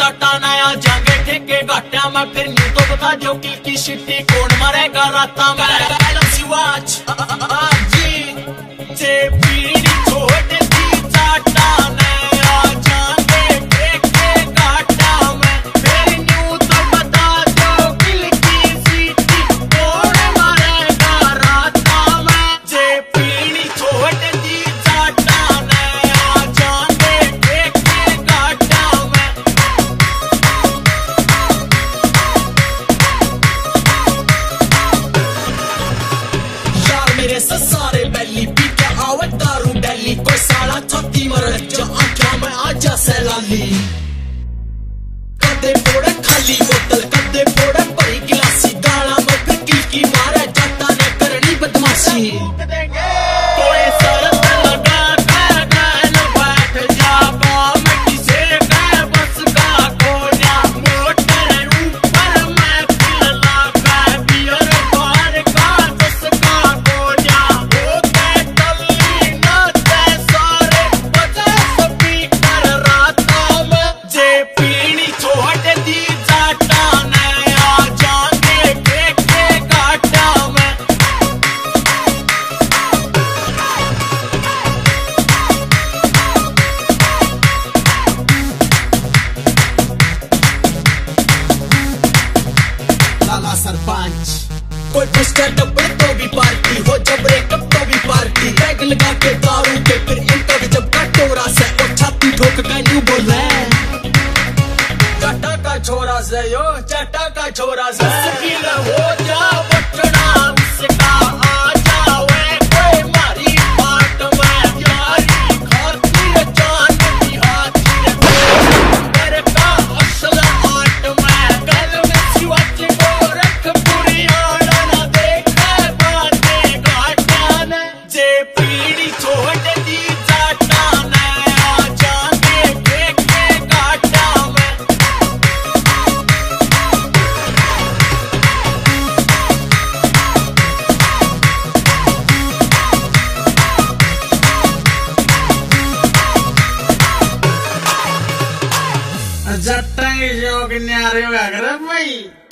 जाटा नया जागे ठेके घाटा में फिर न्यू तो बता जो की शिट्टी कौन मरेगा राता में watch जे पीड़ी छोड़ दी जाटा नया जागे ठेके घाटा में फिर न्यू तो बता जो की शिट्टी कौन मरेगा राता में जे पीड़ी छोड़ दी जाटा नया जागे ठेके घाटा में मेरे सारे बैली पी के आवे दारू डेली कोई साला छाती मर जो आंखों में आजा सैलानी कदे पोड़े खाली बोतल कदे पोड़े भरी गिलासी गाला में फिर किलकी मारे जाटा ने करनी बदमाशी कोई शरत लगा कर न बैठ जा बाम किसे गए बस का कोना मोटर ऊपर मैं पिला का बियर बाहर का दस का सरपंच कोई पोस्टर डब्बे तो भी पार्टी हो जब ब्रेकअप तो भी पार्टी बैग लगा के दारू के फिर इनका भी जब कटोरा से और छाती ठोक के न्यू बोले चटा का छोरा से यो चटा का छोरा से स्किल हो जा बचना उसका आ जावे कोई मारी बात में यारी खाती जान की हाथी मेरे का असल आट में गल में सिवाच को जे पीड़ी छोड़ दी जाटा नया जागे ठेके घाटा में जट्टा की जोक न्यारे भाई।